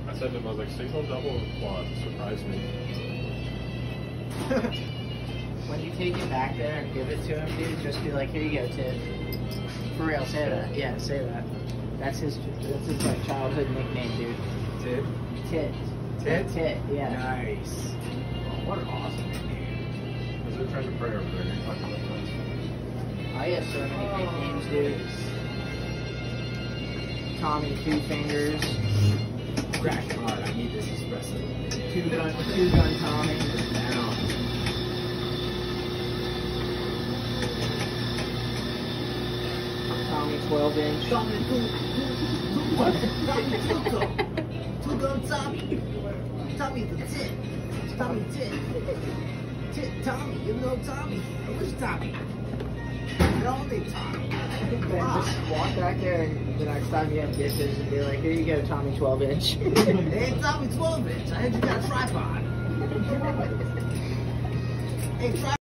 I said to him, I was like, single, double, or quad? Surprise me. When you take it back there and give it to him, dude, just be like, here you go, Tit. For real, say that. Yeah, say that. That's his like childhood nickname, dude. Tit? Tit. Tit? Tit, yeah. Nice. Oh, what an awesome nickname. Because they're trying to pray over there. You're talking about that. I have so many nicknames, dude. Tommy Two Fingers. Crash hard. I need this espresso. Two gun Tommy. Down. Tommy 12-inch. Tommy Two-gun Tommy. Tommy the Tit. Tommy Tit. Tit Tommy. You know Tommy. Which Tommy? Don't they Tommy? Then just walk back there and the next time you have dishes and be like, here you go, Tommy 12-inch. Hey, Tommy 12-inch. I heard you got a tripod. Hey,